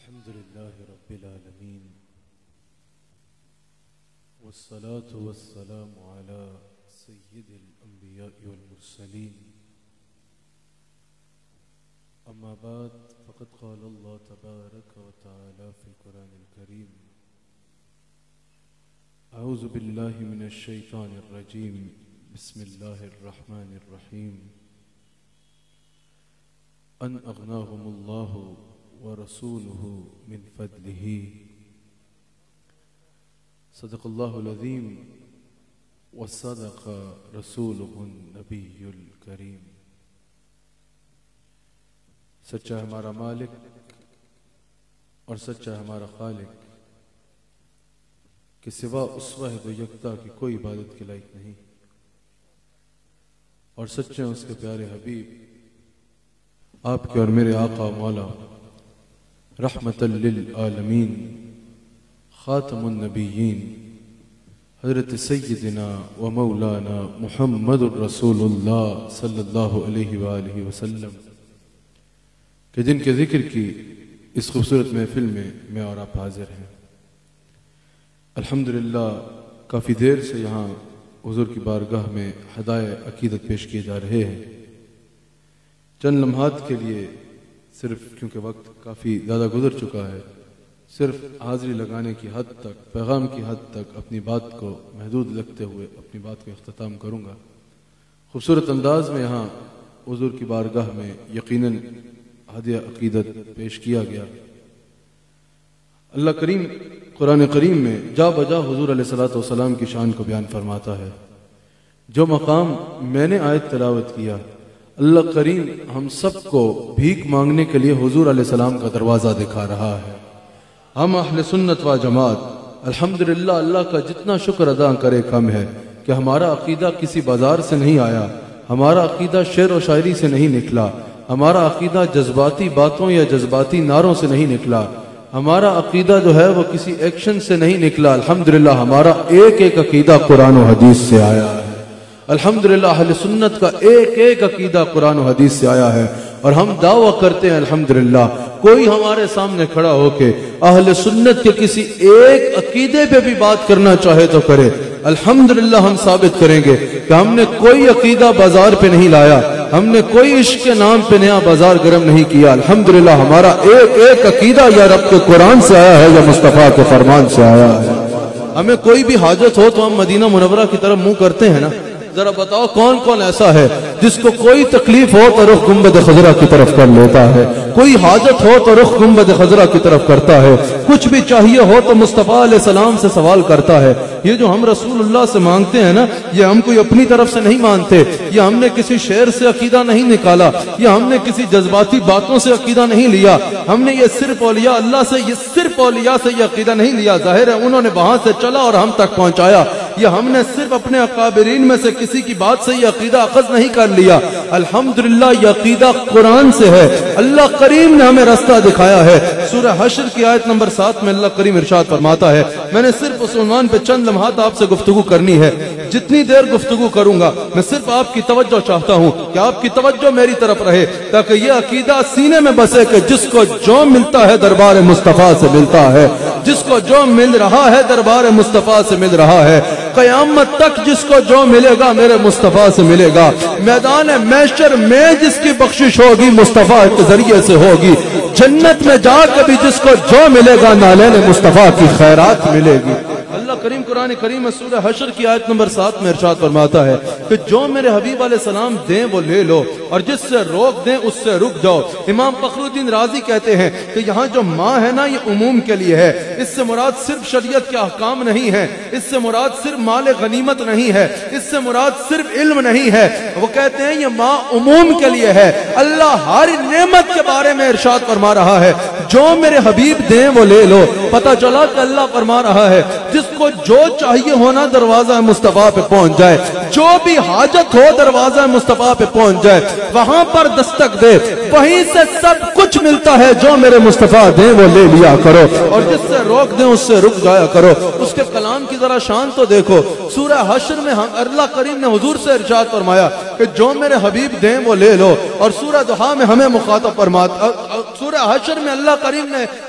الحمد لله رب العالمين والصلاة والسلام على سيد الأنبياء والمرسلين أما بعد فقد قال الله تبارك وتعالى في القرآن الكريم أعوذ بالله من الشيطان الرجيم بسم الله الرحمن الرحيم أن أغناهم الله ورسوله من فضله صدق الله العظيم وصدق رسوله النبي الكريم۔ سچا ہمارا مالک اور سچا ہمارا خالق کہ سوا اس واحد و یکتا کی کوئی عبادت کے لائق نہیں، اور سچے اس کے پیارے حبیب آپ کے اور میرے آقا مولا رحمت للعالمین خاتم النبیین حضرت سیدنا و مولانا محمد الرسول اللہ صلی اللہ علیہ وآلہ وسلم کہ جن کے ذکر کی اس خوبصورت محفل میں اور آپ حاضر ہیں۔ الحمدللہ کافی دیر سے یہاں حضور کی بارگاہ میں ہدایہ عقیدت پیش کیے جا رہے ہیں۔ چند لمحات کے لیے صرف کیونکہ وقت کافی زیادہ گزر چکا ہے، صرف حاضری لگانے کی حد تک، پیغام کی حد تک اپنی بات کو محدود رکھتے ہوئے اپنی بات کو اختتام کروں گا۔ خوبصورت انداز میں یہاں حضور کی بارگاہ میں یقیناً ہدیہ عقیدت پیش کیا گیا۔ اللہ کریم قرآن کریم میں جا بجا حضور علیہ السلام کی شان کو بیان فرماتا ہے۔ جو مقام میں نے آیت تلاوت کیا، اللہ کریم ہم سب کو بھیک مانگنے کے لیے حضور علیہ السلام کا دروازہ دکھا رہا ہے۔ ہم اہل سنت و جماعت الحمدللہ اللہ کا جتنا شکر ادا کرے کم ہے کہ ہمارا عقیدہ کسی بازار سے نہیں آیا، ہمارا عقیدہ شعر و شاعری سے نہیں نکلا، ہمارا عقیدہ جذباتی باتوں یا جذباتی نعروں سے نہیں نکلا، ہمارا عقیدہ جو ہے وہ کسی ایکشن سے نہیں نکلا۔ الحمدللہ ہمارا ایک ایک عقیدہ قرآن و حدیث سے آیا ہے۔ الحمدللہ اہل سنت کا ایک ایک عقیدہ قرآن و حدیث سے آیا ہے، اور ہم دعویٰ کرتے ہیں الحمدللہ کوئی ہمارے سامنے کھڑا ہو کے اہل سنت کے کسی ایک عقیدے پہ بھی بات کرنا چاہے تو کرے، الحمدللہ ہم ثابت کریں گے کہ ہم نے کوئی عقیدہ بازار پہ نہیں لایا، ہم نے کوئی عشق کے نام پہ نیا بازار گرم نہیں کیا۔ الحمدللہ ہمارا ایک ایک عقیدہ یا رب کے قرآن سے آیا ہے یا مصطفیٰ کے فرمان سے آیا ہے۔ ہمیں کوئی بھی حاجت ہو تو ہم مدینہ منورہ کی طرف منہ کرتے ہیں نا؟ ذرا بتاؤ کون کون ایسا ہے جس کو کوئی تکلیف ہو تو رخ گنبد خضرا کی طرف کر لیتا ہے، کوئی حاجت ہو تو رخ گنبد خضرا کی طرف کرتا ہے، کچھ بھی چاہیے ہو تو مصطفیٰ علیہ السلام سے سوال کرتا ہے۔ یہ جو ہم رسول اللہ سے مانگتے ہیں نا، یہ ہم کوئی اپنی طرف سے نہیں مانتے، یہ ہم نے کسی شعر سے عقیدہ نہیں نکالا، یہ ہم نے کسی جذباتی باتوں سے عقیدہ نہیں لیا، ہم نے یہ صرف اولیاء اللہ سے، یہ صرف اولیاء سے یہ عقیدہ نہیں لیا۔ ظاہر ہے انہوں نے وہاں سے چلا اور ہم تک پہنچایا، یہ ہم نے صرف اپنے اکابرین میں سے کسی کی بات سے یہ عقیدہ اخذ نہیں کر لیا۔ الحمدللہ یہ عقیدہ قرآن سے ہے، اللہ کریم نے ہمیں راستہ دکھایا ہے۔ سورہ حشر کی آیت نمبر 7 میں اللہ کریم ارشاد فرماتا ہے، میں نے صرف اس عنوان پہ چند لمحات آپ سے گفتگو کرنی ہے، جتنی دیر گفتگو کروں گا میں صرف آپ کی توجہ چاہتا ہوں کہ آپ کی توجہ میری طرف رہے، تاکہ یہ عقیدہ سینے میں بسے کہ جس کو جو ملتا ہے دربار مصطفیٰ سے ملتا ہے، جس کو جو مل رہا ہے دربار مصطفیٰ سے مل رہا ہے، قیامت تک جس کو جو ملے گا میرے مصطفیٰ سے ملے گا، میدان محشر میں جس کی بخشش ہوگی مصطفیٰ کے ذریعے سے ہوگی، جنت میں جا کے بھی جس کو جو ملے گا نالین مصطفیٰ کی خیرات ملے گی۔ اللہ کریم قرآن کریم میں سورہ حشر کی آیت نمبر 7 میں ارشاد فرماتا ہے کہ جو میرے حبیب علیہ السلام دیں وہ لے لو، اور جس سے روک دیں اس سے رک جاؤ۔ امام فخر الدین رازی کہتے ہیں کہ یہاں جو ماں ہے نا یہ عموم کے لیے ہے، اس سے مراد صرف شریعت کے احکام نہیں ہے، اس سے مراد صرف مال غنیمت نہیں ہے، اس سے مراد صرف علم نہیں ہے، وہ کہتے ہیں یہ ماں عموم کے لیے ہے۔ اللہ ہر نعمت کے بارے میں ارشاد فرما رہا ہے جو میرے حبیب دیں وہ لے لو۔ پتہ چلا کہ اللہ فرما رہا ہے جس کو جو چاہیے ہونا دروازہ مصطفیٰ پہ پہنچ جائے، جو بھی حاجت ہو دروازہ مصطفیٰ پہ پہنچ جائے، وہاں پر دستک دے، وہیں سے سب کچھ ملتا ہے۔ جو میرے مصطفیٰ دیں وہ لے لیا کرو، اور جس سے روک دیں اس سے رک جایا کرو۔ اس کے کلام کی ذرا شان تو دیکھو۔ سورہ حشر میں اللہ کریم نے حضور سے ارشاد فرمایا کہ جو میرے حبیب دیں وہ لے لو، اور سورہ دحا میں ہمیں مخاطب فرماتا، سورہ حشر میں اللہ کریم نے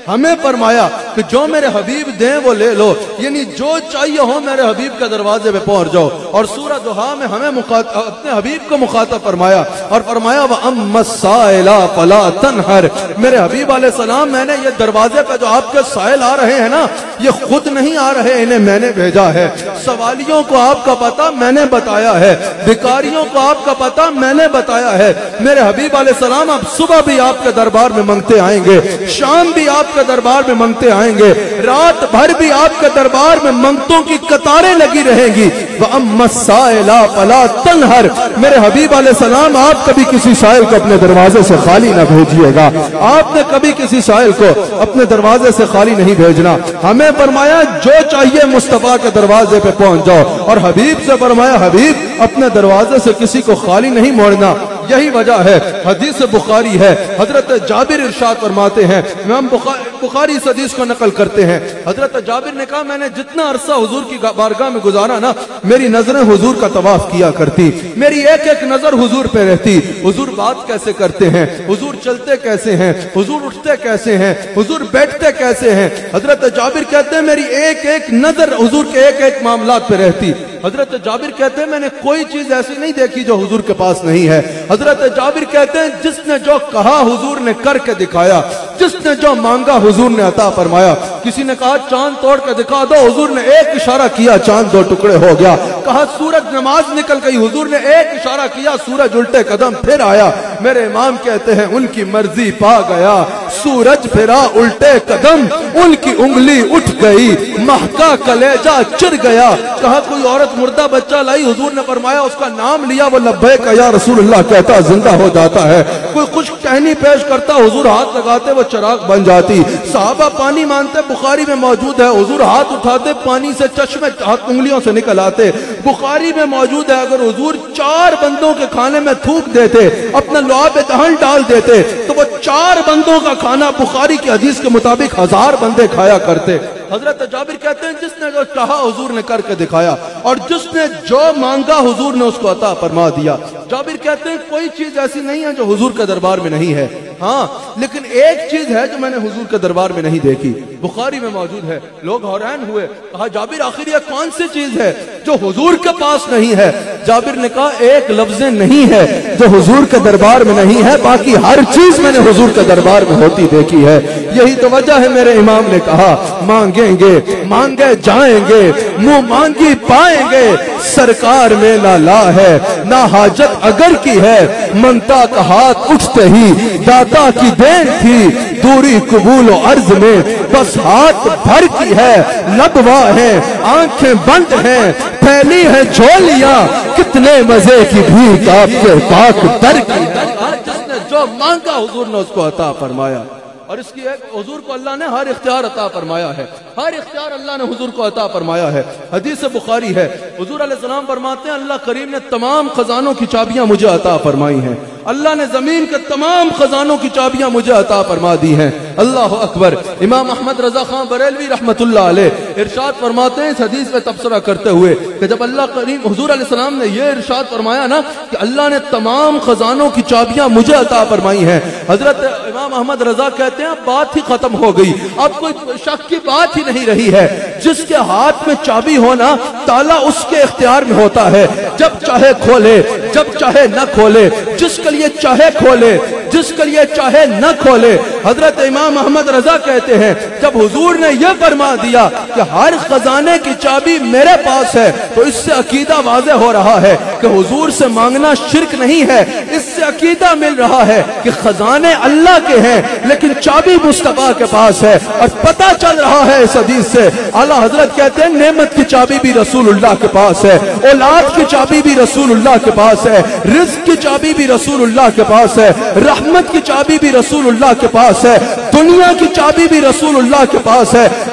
ہمیں فرمایا کہ جو میرے حبیب دیں وہ لے لو، یعنی جو چاہیے ہو میرے حبیب کے دروازے پہ پہنچ جاؤ۔ اور سورہ دہا میں ہمیں اپنے حبیب کو مخاطب فرمایا اور فرمایا وَأَمَّا السَّائِلَ فَلَا تَنْهَرْ، میرے حبیب علیہ السلام میں نے یہ دروازے پہ جو آپ کے سائل آ رہے ہیں نا، یہ خود نہیں آ رہے، انہیں میں نے بھیجا ہے۔ سوالیوں کو آپ کا پتہ میں نے بتایا ہے، بھکاریوں کو آپ کا پتہ میں نے بتایا ہے۔ میرے حبیب علیہ السلام اب صبح بھی آپ کے دربار میں منگتے آئیں گے، شام بھی آپ کے دربار میں منگتے آئیں گے، رات بھر بھی آپ کے دربار میں منگتوں کی قطاریں لگی رہیں گی۔ وَأَمَّا السَّائِلَ فَلَا تَنْهَرْ، میرے حبیب علیہ السلام آپ کبھی کسی سائل کو اپنے دروازے سے خالی نہ بھیجیے گا، آپ نے کبھی کسی سائل کو اپنے دروازے سے خالی نہیں بھیجنا۔ ہمیں فرمایا جو چاہیے مصطفیٰ کے دروازے پہ پہنچ جاؤ، اور حبیب سے فرمایا حبیب اپنے دروازے سے کسی کو خالی نہیں موڑنا۔ یہی وجہ ہے، حدیث بخاری ہے، حضرت جابر ارشاد فرماتے ہیں، امام بخاری اس حدیث کو نقل کرتے ہیں، حضرت جابر نے کہا میں نے جتنا عرصہ حضور کی بارگاہ میں گزارا نا، میری نظریں حضور کا طواف کیا کرتی، میری ایک ایک نظر حضور پہ رہتی، حضور بات کیسے کرتے ہیں، حضور چلتے کیسے ہیں، حضور اٹھتے کیسے ہیں، حضور بیٹھتے کیسے ہیں۔ حضرت جابر کہتے ہیں میری ایک ایک نظر حضور کے ایک ایک معاملات پہ رہتی۔ حضرت جابر کہتے ہیں میں نے کوئی چیز ایسی نہیں دیکھی جو حضور کے پاس نہیں ہے۔ حضرت جابر کہتے ہیں جس نے جو کہا حضور نے کر کے دکھایا، جس نے جو مانگا حضور نے عطا فرمایا۔ کسی نے کہا چاند توڑ کے دکھا دو، حضور نے ایک اشارہ کیا چاند دو ٹکڑے ہو گیا۔ کہا سورج نماز نکل گئی، حضور نے ایک اشارہ کیا سورج الٹے قدم پھر آیا۔ میرے امام کہتے ہیں ان کی مرضی پا گیا، سورج پھرا الٹے قدم، ان کی انگلی اٹھ گئی، مہکا کلیجہ چر گیا۔ کہا کوئی عورت مردہ بچہ لائی، حضور نے فرمایا اس کا نام لیا، وہ لبیک یا رسول اللہ کہتا زندہ ہو جاتا ہے۔ کوئی خشک ٹہنی پیش کرتا، حضور ہاتھ لگاتے وہ چراغ بن جاتی۔ صحابہ پانی مانتے، بخاری میں موجود ہے، حضور ہاتھ اٹھاتے پانی سے چشمے ہاتھ انگلیوں سے نکل آتے۔ بخاری میں موجود ہے اگر حضور 4 بندوں کے کھانے میں تھوک دیتے، اپنا لعاب دہن ڈال دیتے، تو وہ 4 بندوں کا کھانا بخاری کی حدیث کے مطابق 1000 بندے کھایا کرتے۔ حضرت جابر کہتے ہیں جس نے جو چاہا حضور نے کر کے دکھایا، اور جس نے جو مانگا حضور نے اس کو عطا فرما دیا۔ جابر کہتے ہیں کوئی چیز ایسی نہیں ہے جو حضور کے دربار میں نہیں ہے، ہاں لیکن ایک چیز ہے جو میں نے حضور کے دربار میں نہیں دیکھی، بخاری میں موجود ہے۔ لوگ حیران ہوئے، کہا جابر آخر یہ کون سی چیز ہے جو حضور کے پاس نہیں ہے؟ جابر نے کہا ایک لفظ نہیں ہے جو حضور کے دربار میں نہیں ہے، باقی ہر چیز میں نے حضور کے دربار میں ہوتی دیکھی ہے۔ یہی تو وجہ ہے میرے امام نے کہا مانگیں گے مانگے جائیں گے، منہ مانگی پائیں گے، سرکار میں نہ لا ہے نہ حاجت اگر کی ہے، منتا کا ہاتھ اٹھتے ہی داتا کی دین تھی، دوری قبول و عرض میں بس ہاتھ بھر کی ہے، لبوا ہے آنکھیں بند ہیں، پھیلی ہے جھولیاں، کتنے مزے کی بھیک آپ کے پاک در کی ہے۔ جس نے جو مانگا حضور نے اس کو عطا فرمایا، اور اس کی ایک حضور کو اللہ نے ہر اختیار عطا فرمایا ہے، ہر اختیار اللہ نے حضور کو عطا فرمایا ہے۔ حدیث بخاری ہے، حضور علیہ السلام فرماتے ہیں اللہ کریم نے تمام خزانوں کی چابیاں مجھے عطا فرمائی ہیں، اللہ نے زمین کے تمام خزانوں کی چابیاں مجھے عطا فرما دی ہیں۔ اللہ اکبر۔ امام احمد رضا خان بریلوی رحمت اللہ علیہ ارشاد فرماتے ہیں اس حدیث میں تبصرہ کرتے ہوئے کہ جب اللہ کریم حضور علیہ السلام نے یہ ارشاد فرمایا نا کہ اللہ نے تمام خزانوں کی چابیاں مجھے عطا فرمائی ہیں، حضرت امام احمد رضا کہتے ہیں اب بات ہی ختم ہو گئی، اب کوئی شک کی بات ہی نہیں رہی ہے۔ جس کے ہاتھ میں چابی ہونا تالا اس کے اختیار میں ہوتا ہے، جب چاہے کھولے جب چاہے نہ کھولے، جس کے لیے چاہے کھولے جس کے لیے چاہے نہ کھولے۔ حضرت امام احمد رضا کہتے ہیں جب حضور نے یہ فرما دیا کہ ہر خزانے کی چابی میرے پاس ہے تو اس سے عقیدہ واضح ہو رہا ہے کہ حضور سے مانگنا شرک نہیں ہے، اس سے عقیدہ مل رہا ہے کہ خزانے اللہ کے ہیں لیکن چابی مصطفیٰ کے پاس ہے، اور پتہ چل رہا ہے اس حدیث سے اعلیٰ حضرت کہتے ہیں نعمت کی چابی بھی رسول اللہ کے پاس ہے، اولاد کی چابی بھی رسول اللہ کے پاس ہے، رزق کی چابی بھی رسول اللہ کے پاس ہے، رحمت کی چابی بھی رسول اللہ کے پاس ہے، دنیا کی چابی بھی رسول اللہ کے پاس ہے۔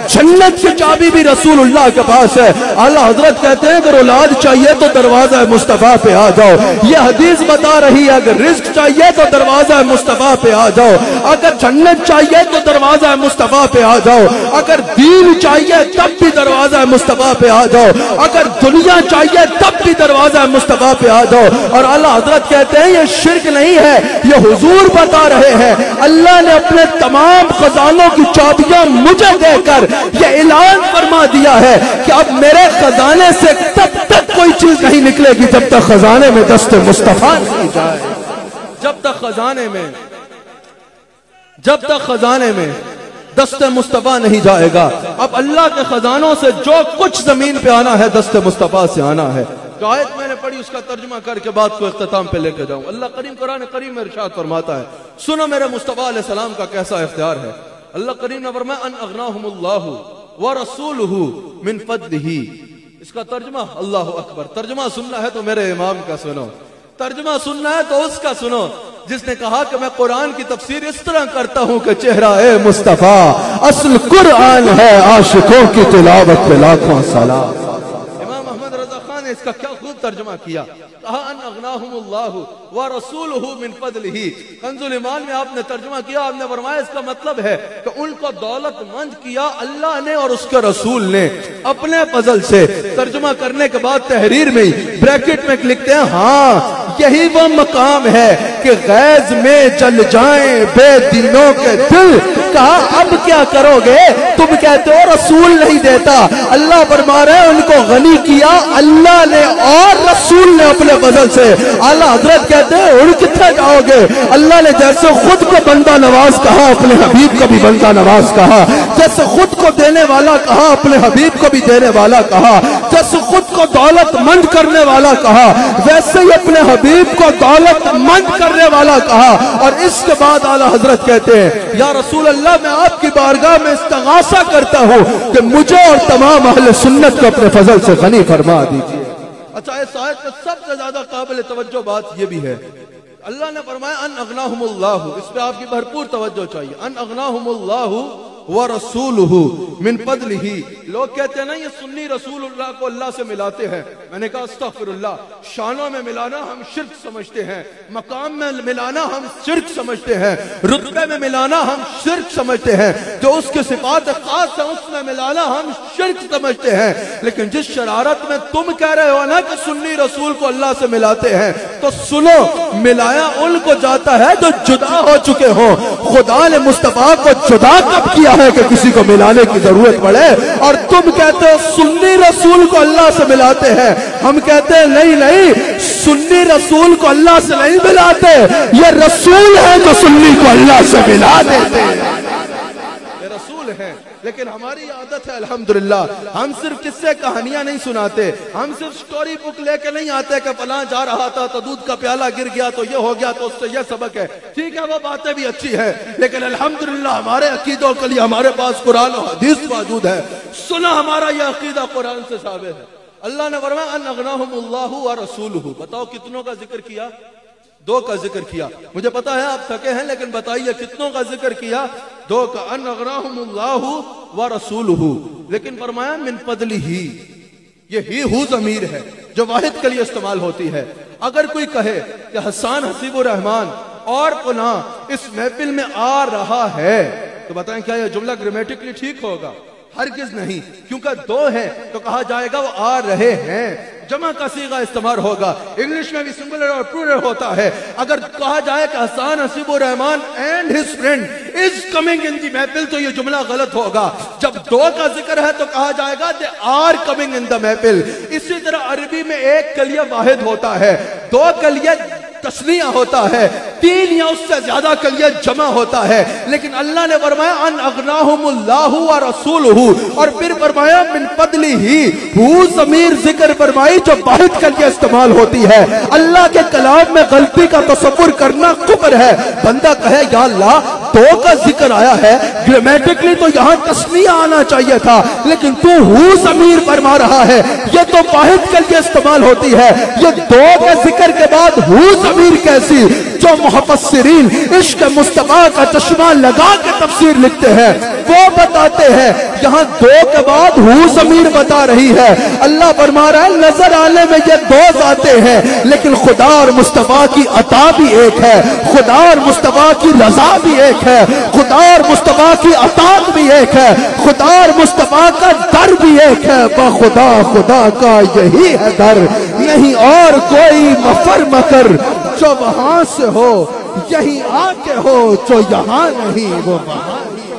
जन्नत की चाबी भी रसूलुल्लाह के पास है। आला हजरत कहते हैं अगर औलाद चाहिए तो दरवाजा मुस्तफा पे आ जाओ। ये हदीस बता रही है अगर रिज्क चाहिए तो दरवाजा मुस्तफा पे आ जाओ, अगर जन्नत चाहिए तो दरवाजा मुस्तफा पे आ जाओ, अगर दीन चाहिए तब भी दरवाजा मुस्तफा पे आ जाओ, अगर दुनिया चाहिए तब भी दरवाजा मुस्तफा पे आ जाओ। और आला हजरत कहते हैं ये शिर्क नहीं है, ये हुजूर बता रहे हैं अल्लाह ने अपने तमाम खजानों की चाबियां मुझे देकर ये ऐलान फरमा दिया है कि अब मेरे खजाने से तब तक कोई चीज नहीं निकलेगी जब तक खजाने में दस्ते मुस्तफा नहीं जाए। जब तक खजाने में दस्ते मुस्तफा नहीं जाएगा। अब अल्लाह के खजानों से जो कुछ जमीन पे आना है दस्ते मुस्तफा से आना है। जो आयत मैंने पढ़ी उसका तर्जुमा करके बात को इख्तिताम पे लेकर जाऊं। अल्लाह करीम कुरान करीम में इरशाद फरमाता है, सुनो मेरे मुस्तफा अलैहि सलाम का कैसा इख्तियार है। अल्लाह करीम ने फरमाया अन अगनाहुमुल्लाहु व रसूलुहु मिन फद्लिही। इसका तर्जुमा अल्लाहु अकबर। तर्जुमा सुनना है तो मेरे इमाम का सुनो, तर्जुमा सुनना है तो उसका सुनो जिसने कहा कि मैं कुरान की तफसीर इस तरह करता हूं कि चेहरा ए मुस्तफा असल कुरान है, आशिकों की तिलावत पे लाखों सलाम। इमाम अहमद रजा खान ने इसका क्या खूब तर्जुमा किया। कहा अन अगनाहुमुल्लाहु व रसूलुहु मिन फद्लिही। कंजुल ईमान में आपने तर्जुमा किया, आपने फरमाया इसका मतलब है कि उनको दौलतमंद किया अल्लाह ने और उसके रसूल ने अपने फजल से। तर्जुमा करने के बाद तहरीर में ब्रैकेट में लिखते हैं हाँ यही वो मकाम है कि गैज में जल जाएं बेदीनों के दिल। कहा अब क्या करोगे, तुम कहते हो रसूल नहीं देता, अल्लाह फरमा रहे उनको गनी किया अल्लाह ने और रसूल ने अपने बदल से। आला हजरत कहते हैं उड़ कितना जाओगे। अल्लाह ने जैसे खुद को बंदा नवाज कहा अपने हबीब को भी बंदा नवाज कहा, जैसे खुद को देने वाला कहा अपने हबीब को भी देने वाला कहा, जैसे खुद को दौलतमंद करने वाला कहा वैसे ही अपने हबीब को दौलतमंद करने वाला कहा। और इसके बाद आला हजरत कहते हैं या रसूल अल्लाह मैं आपकी बारगाह में इस्तिगासा करता हूं कि मुझे और तमाम अहले सुन्नत को अपने फजल से गनी फरमा दीजिए। अच्छा इस आयत में सबसे ज्यादा काबिल तवज्जो बात यह भी है, अल्लाह ने फरमाया अन अगनाहुमुल्लाहु, इस पे आपकी भरपूर तवज्जो चाहिए। अन अगनाहुमुल्लाहु व रसूलुहु मिन फद्लिही। लोग कहते हैं ना ये सुन्नी रसूलुल्लाह को अल्लाह से मिलाते हैं। मैंने कहा अस्तगफिरुल्लाह, शानों में मिलाना हम शिर्क समझते हैं, मकाम में मिलाना हम शिर्क समझते हैं, रुतबे में मिलाना हम शिर्क समझते हैं, जो उसके सिफात खास है उसमें मिलाना हम शिर्क समझते हैं। लेकिन जिस शरारत में तुम कह रहे हो ना कि सुन्नी रसूल को अल्लाह से मिलाते हैं, तो सुनो मिलाया उनको जाता है जो जुदा हो चुके हो। खुदा ने मुस्तफा को जुदा कब किया है कि किसी को मिलाने की जरूरत पड़े। और तुम कहते हो सुन्नी रसूल को अल्लाह से मिलाते हैं, हम कहते हैं नहीं नहीं, सुन्नी रसूल को अल्लाह से नहीं मिलाते, ये रसूल है जो सुन्नी को अल्लाह से मिला देते हैं। ये रसूल है। लेकिन हमारी आदत है अल्हम्दुलिल्लाह, हम सिर्फ किस्से कहानियां नहीं सुनाते, हम सिर्फ स्टोरी बुक लेके नहीं आते कि फलां जा रहा था तो दूध का प्याला गिर गया तो ये हो गया तो उससे ये सबक है। ठीक है वो बातें भी अच्छी है, लेकिन अल्हम्दुलिल्लाह हमारे अकीदों के लिए हमारे पास कुरान और हदीस मौजूद है। सुना हमारा यह अकीदा कुरान से साबित है। अल्लाह ने फरमाया अन अगनाहुमुल्लाहु व रसूलुहु। बताओ कितनों का जिक्र किया? दो का जिक्र किया। मुझे पता है आप थके हैं, लेकिन बताइए कितनों का जिक्र किया? दो का। अन अगनाहुमुल्लाहु व रसूलुहु। लेकिन फरमाया मिन फद्लिही। ये ही हु ज़मीर है जो वाहिद के लिए इस्तेमाल होती है। अगर कोई कहे कि हसन हसीबुर रहमान और पुनः इस महफिल में आ रहा है, तो बताएं क्या यह जुमला ग्रामेटिकली ठीक होगा? हरगिज नहीं, क्योंकि दो है तो कहा जाएगा वो आ रहे हैं, जमा का सीगा इस्तेमाल होगा। इंग्लिश में भी सिंगुलर और प्लूरल होता है। अगर कहा जाए कि Hasan Hasibur Rahman and his friend is coming in the महफिल, तो ये जुमला गलत होगा। जब दो का जिक्र है तो कहा जाएगा they are coming in the महफिल। इसी तरह अरबी में एक कलिया वाहिद होता है, दो कलिया तस्निया होता है, तीन या उससे ज्यादा कलिया जमा होता है। लेकिन अल्लाह ने फरमाया अन अगनाहुमुल्लाहु व रसूलुहु, और फिर फरमाया मिन फद्लिही। हु ज़मीर जिक्र फरमाई जो वाहिद के लिए इस्तेमाल होती है। अल्लाह के कलाम में गलती का तसव्वुर करना कुफ्र है। बंदा कहे या अल्लाह दो का जिक्र आया है, ग्रामेटिकली तो यहाँ तस्निया आना चाहिए था, लेकिन तू हु ज़मीर फरमा रहा है, ये तो वाहिद के लिए इस्तेमाल होती है। ये दो के जिक्र के बाद हु ज़मीर कैसी, जो مفسرین عشق مصطفیٰ کا چشمہ لگا کے تفسیر لکھتے ہیں، وہ بتاتے ہیں یہاں دو کے بعد ہو ضمیر بتا رہی ہے۔ اللہ فرما رہا ہے نظر آنے میں یہ دو ذاتیں ہیں، لیکن خدا اور مصطفیٰ کی عطا بھی ایک ہے، خدا اور مصطفیٰ کی رضا بھی ایک ہے، خدا اور مصطفیٰ کی اطاعت بھی ایک ہے، خدا اور مصطفیٰ کا در بھی ایک ہے۔ خدا خدا کا یہی ہے در، نہیں اور کوئی مفر مکر، جو وہاں سے ہو یہی آ کے ہو، جو یہاں نہیں وہ وہاں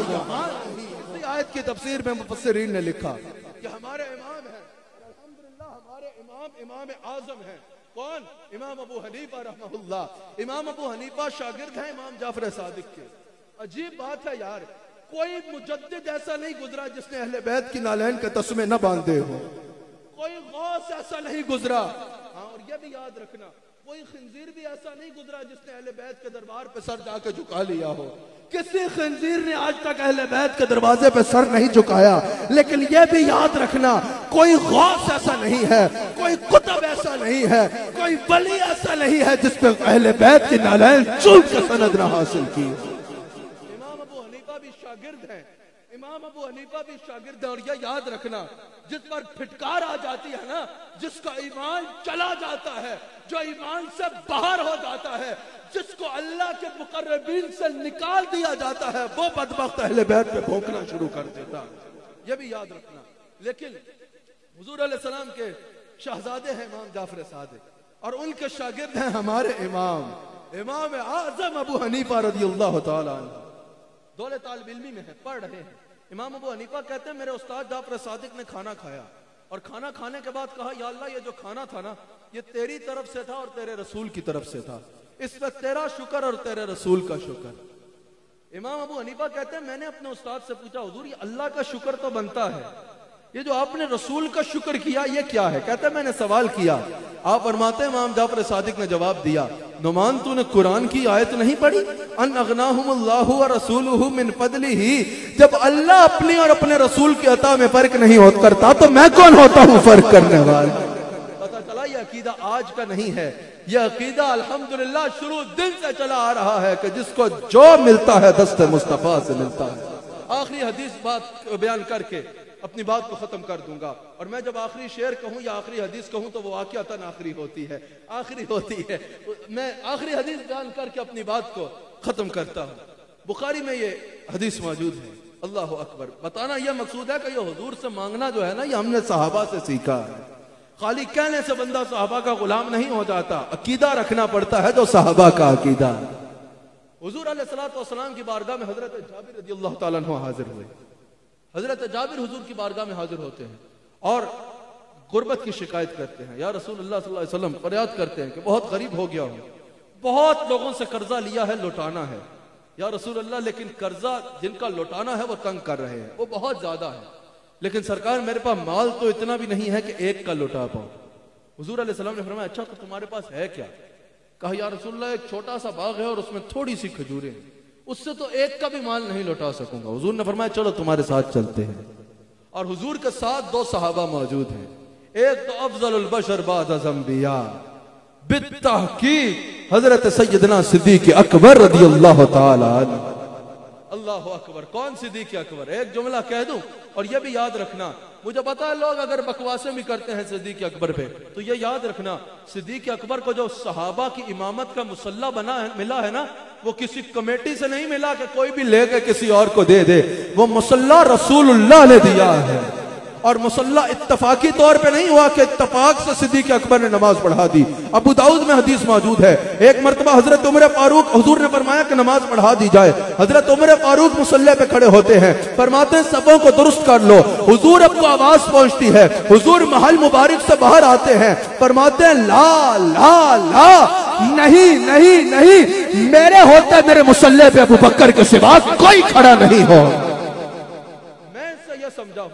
نہیں۔ آیت کی تفسیر میں مفسرین نے لکھا کہ ہمارے امام ہیں، الحمدللہ ہمارے امام اعظم ہیں، کون؟ امام ابو حنیفہ رحمہ اللہ۔ امام ابو حنیفہ شاگرد ہیں امام جعفر صادق کے۔ عجیب بات ہے یار، کوئی مجدد ایسا نہیں گزرا جس نے اہل بیت کی نالین کے تسمے نہ باندھے ہو، کوئی غوث ایسا نہیں گزرا، ہاں اور یہ بھی یاد رکھنا کوئی خنزیر بھی ایسا نہیں گزرا جس نے اہل بیت کے دربار پہ سر جا کے جھکا لیا ہو۔ کسی خنزیر نے آج تک اہل بیت کے دروازے پہ سر نہیں جھکایا، لیکن یہ بھی یاد رکھنا کوئی غوث ایسا نہیں ہے، کوئی قطب ایسا نہیں ہے، کوئی ولی ایسا نہیں ہے جس پہ اہل بیت کی نالین چوم کے سند نہ حاصل کی۔ امام ابو حنیفہ بھی شاگرد ہیں، امام ابو حنیفہ بھی شاگرد ہیں، اور یہ یاد رکھنا جس پر پھٹکار آ جاتی ہے نا، جس کا ایمان چلا جاتا ہے، جو ایمان سے باہر ہو جاتا ہے، جس کو اللہ کے مقربین سے نکال دیا جاتا ہے، وہ بدبخت اہل بیت پہ بھونکنا شروع کر دیتا ہے، یہ بھی یاد رکھنا۔ لیکن حضور علیہ السلام کے شہزادے ہیں امام جعفر صادق، اور ان کے شاگرد ہیں ہمارے امام اعظم ابو حنیفہ رضی اللہ تعالیٰ عنہ۔ دولے طالب علمی میں ہیں، پڑھ رہے ہیں۔ امام ابو حنیفہ کہتے ہیں میرے استاد جعفر صادق نے کھانا کھایا، اور کھانا کھانے کے بعد کہا یا اللہ یہ جو کھانا تھا نا یہ تیری طرف سے تھا اور تیرے رسول کی طرف سے تھا، اس پہ تیرا شکر اور تیرے رسول کا شکر۔ امام ابو حنیفہ کہتے ہیں میں نے اپنے استاد سے پوچھا حضور یہ اللہ کا شکر تو بنتا ہے، یہ جو آپ نے رسول کا شکر کیا یہ کیا ہے؟ کہتے ہیں میں نے سوال کیا، آپ فرماتے ہیں امام جعفر صادق نے جواب دیا نعمان تو نے قرآن کی آیت نہیں پڑھی ان اغناہم اللہ ورسولہ من فضلہ، جب اللہ اپنی اور اپنے رسول کی عطا میں فرق نہیں کرتا تو میں کون ہوتا ہوں فرق کرنے والا؟ پتہ چلا یہ عقیدہ آج کا نہیں ہے، یہ عقیدہ الحمدللہ شروع دن سے چلا آ رہا ہے کہ جس کو جو ملتا ہے دست مصطفیٰ سے ملتا ہے۔ آخری حدیث بات بیان کر کے اپنی بات کو ختم کر دوں گا، اور میں جب آخری شعر کہوں یا آخری حدیث کہوں تو وہ واقعتاً آخری ہوتی ہے، میں آخری حدیث بیان کر کے اپنی بات کو ختم کرتا ہوں۔ بخاری میں یہ حدیث موجود ہے، اللہ اکبر۔ بتانا یہ مقصود ہے کہ یہ حضور سے مانگنا جو ہے نا یہ ہم نے صحابہ سے سیکھا ہے، خالی کہنے سے بندہ صحابہ کا غلام نہیں ہو جاتا، عقیدہ رکھنا پڑتا ہے جو صحابہ کا عقیدہ۔ حضور علیہ السلام کی بارگاہ میں حضرت جابر رضی اللہ تعالیٰ عنہ حاضر ہوئے۔ حضرت جابر حضور کی بارگاہ میں حاضر ہوتے ہیں اور غربت کی شکایت کرتے ہیں، یا رسول اللہ صلی اللہ علیہ وسلم، فریاد کرتے ہیں کہ بہت غریب ہو گیا ہوں، بہت لوگوں سے قرضہ لیا ہے لوٹانا ہے، یا رسول اللہ لیکن قرضہ جن کا لوٹانا ہے وہ تنگ کر رہے ہیں، وہ بہت زیادہ ہے، لیکن سرکار میرے پاس مال تو اتنا بھی نہیں ہے کہ ایک کا لوٹا پاؤں۔ حضور علیہ السلام نے فرمایا اچھا تو تمہارے پاس ہے کیا؟ کہا یا رسول اللہ ایک چھوٹا سا باغ ہے اور اس میں تھوڑی سی کھجوریں ہیں، اس سے تو ایک کا بھی مال نہیں لوٹا سکوں گا۔ حضور نے فرمایا چلو تمہارے ساتھ چلتے ہیں، اور حضور کے ساتھ دو صحابہ موجود ہیں، ایک تو افضل البشر بعد از انبیاء بالتحقیق حضرت سیدنا صدیق اکبر رضی اللہ تعالی عنہ۔ اللہ اکبر، کون صدیق اکبر؟ ایک جملہ کہہ دوں اور یہ بھی یاد رکھنا، مجھے پتا ہے لوگ اگر بکواسے بھی کرتے ہیں صدیق اکبر پہ تو یہ یاد رکھنا صدیق اکبر کو جو صحابہ کی امامت کا مصلہ ملا ہے نا وہ کسی کمیٹی سے نہیں ملا کہ کوئی بھی لے کے کسی اور کو دے دے، وہ مصلہ رسول اللہ نے دیا ہے، اور مصلہ اتفاقی طور پہ نہیں ہوا کہ اتفاق سے صدیق اکبر نے نماز پڑھا دی۔ ابو داؤد میں حدیث موجود ہے، ایک مرتبہ حضرت عمر فاروق، حضور نے فرمایا کہ نماز پڑھا دی جائے، حضرت عمر فاروق مصلی پہ کھڑے ہوتے ہیں، فرماتے ہیں صفوں کو درست کر لو، حضور اب کو آواز پہنچتی ہے، حضور محل مبارک سے باہر آتے ہیں، فرماتے ہیں لا لا لا نہیں نہیں نہیں، میرے ہوتے میرے مصلی پہ ابو بکر کے سوا کوئی کھڑا نہیں ہو۔ میں اس سے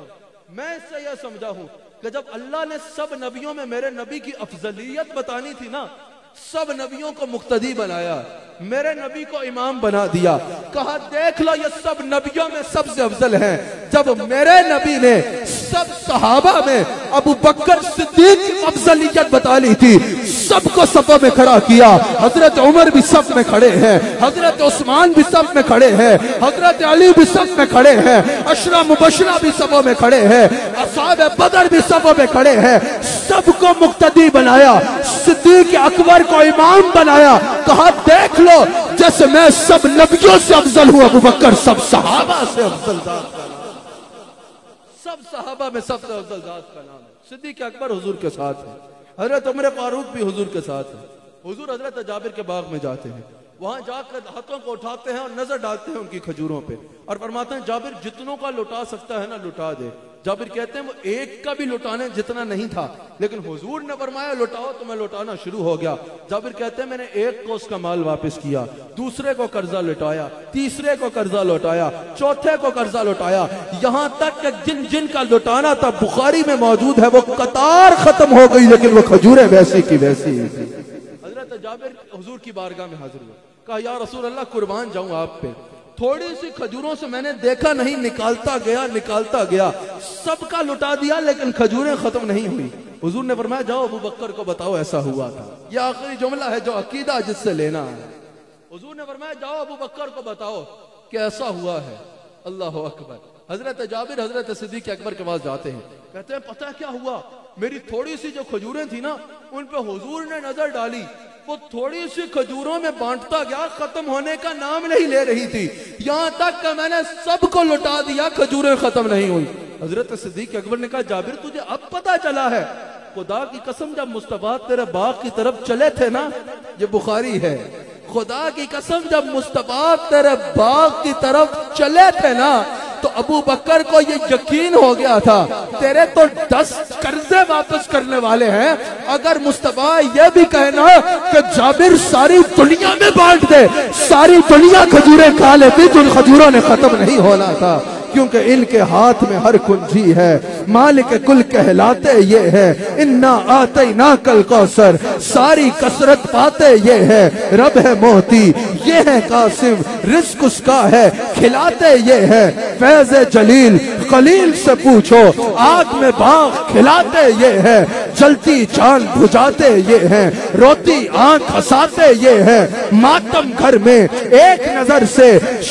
یہ سمجھا ہوں کہ جب اللہ نے سب نبیوں میں میرے نبی کی افضلیت بتانی تھی نا، سب نبیوں کو مقتدی بنایا، میرے نبی کو امام بنا دیا. کہا دیکھ لو یہ سب نبیوں میں سب سے افضل ہیں. جب میرے نبی نے سب صحابہ میں ابو بکر صدیق کی افضلیت بتا لی تھی, سب کو صفوں میں کھڑا کیا. حضرت عمر بھی صف میں کھڑے ہیں, حضرت عثمان بھی صف میں کھڑے ہیں, حضرت علی بھی صف میں کھڑے ہیں, عشرہ مبشرہ بھی صفوں میں کھڑے ہیں, اصحاب بدر بھی صفوں میں کھڑے ہیں. سب کو مقتدی بنایا, صدیق اکبر کو امام بنایا. کہا دیکھ لو جیسے میں سب نبیوں سے افضل ہوں, ابو بکر سب صحابہ سے افضل ذات کا نام, سب صحابہ میں سب سے افضل ذات کا نام ہے. صدیق اکبر حضور کے ساتھ ہے, حضرت عمر فاروق بھی حضور کے ساتھ ہے. حضور حضرت جابر کے باغ میں جاتے ہیں, وہاں جا کر ہاتھوں کو اٹھاتے ہیں اور نظر ڈالتے ہیں ان کی کھجوروں پہ اور فرماتے ہیں جابر جتنوں کا لٹا سکتا ہے نا لٹا دے. جابر کہتے ہیں وہ ایک کا بھی لٹانے جتنا نہیں تھا, لیکن حضور نے فرمایا لٹاؤ تو میں لٹانا شروع ہو گیا. جابر کہتے ہیں میں نے ایک کو اس کا مال واپس کیا, دوسرے کو قرضہ لٹایا, تیسرے کو قرضہ لٹایا, چوتھے کو قرضہ لٹایا, یہاں تک کہ جن جن کا لٹانا تھا بخاری میں موجود ہے وہ قطار ختم ہو گئی, لیکن وہ کھجوریں ویسی کی ویسی. حضرت جابر حضور کی بارگاہ میں حاضر ہوئے, کہا یا رسول اللہ قربان جاؤں آپ پہ, تھوڑی سی کھجوروں سے میں نے دیکھا نہیں, نکالتا گیا, سب کا لٹا دیا لیکن کھجوریں ختم نہیں ہوئی. حضور نے فرمایا جاؤ ابو بکر کو بتاؤ ایسا ہوا تھا. یہ آخری جملہ ہے جو عقیدہ جس سے لینا ہے. حضور نے فرمایا جاؤ ابو بکر کو بتاؤ کہ ایسا ہوا ہے. اللہ اکبر. حضرت جابر حضرت صدیق اکبر کے پاس جاتے ہیں, کہتے ہیں پتہ کیا ہوا, میری تھوڑی سی جو کھجوریں تھی نا ان پہ حضور نے نظر ڈالی, وہ تھوڑی سی کھجوروں میں بانٹتا گیا, ختم ہونے کا نام نہیں لے رہی تھی, یہاں تک کہ میں نے سب کو لٹا دیا, کھجوریں ختم نہیں ہوئی. حضرت صدیق اکبر نے کہا جابر تجھے اب پتہ چلا ہے؟ خدا کی قسم جب مصطفیٰ تیرے باغ کی طرف چلے تھے نا, یہ بخاری ہے, خدا کی قسم جب مصطفیٰ تیرے باغ کی طرف چلے تھے نا تو ابو بکر کو یہ یقین ہو گیا تھا تیرے تو 10 قرضے واپس کرنے والے ہیں, اگر مصطفیٰ یہ بھی کہنا کہ جابر ساری دنیا میں بانٹ دے, ساری دنیا کھجوریں کھا لیتی تو ان کھجوروں نے ختم نہیں ہونا تھا, کیونکہ ان کے ہاتھ میں ہر کنجی ہے. مالک کل کہلاتے یہ ہے, انا آتیناک الکوثر, ساری کثرت پاتے یہ ہے. رب ہے موتی, یہ ہے قاسم, رزق اس کا ہے, کھلاتے یہ ہے. فیض جلیل خلیل سے پوچھو, آگ میں باغ کھلاتے یہ ہے. جلتی چاند بجھاتے یہ ہیں, روتی آنکھ ہنساتے یہ ہے. ماتم گھر میں ایک نظر سے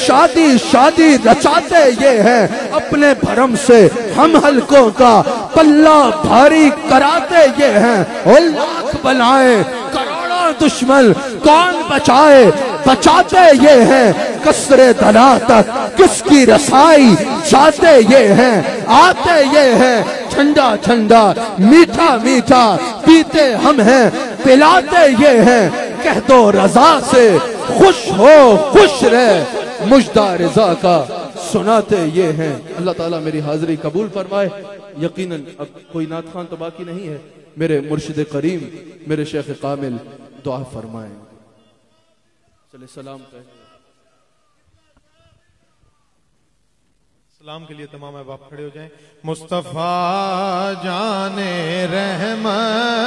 شادی رچاتے یہ ہے. اپنے بھرم سے ہم حلقوں کا پلہ بھاری کراتے یہ ہیں. لاکھ بلائیں کروڑوں دشمن کون بچاتے یہ ہیں. کسرے دنا تک کس کی رسائی جاتے یہ ہیں. آتے یہ ہیں ٹھنڈا میٹھا پیتے ہم ہیں, پلاتے یہ ہیں. کہہ دو رضا سے خوش ہو خوش رہ, مجدہ رضا کا سناتے یہ ہیں. اللہ تعالیٰ میری حاضری قبول فرمائے. یقیناً اب کوئی نعت خوان تو باقی نہیں ہے. میرے مرشد کریم میرے شیخ کامل دعا فرمائیں. چلے سلام کہیں. سلام کے لیے تمام احباب کھڑے ہو جائیں. مصطفیٰ جان رحمت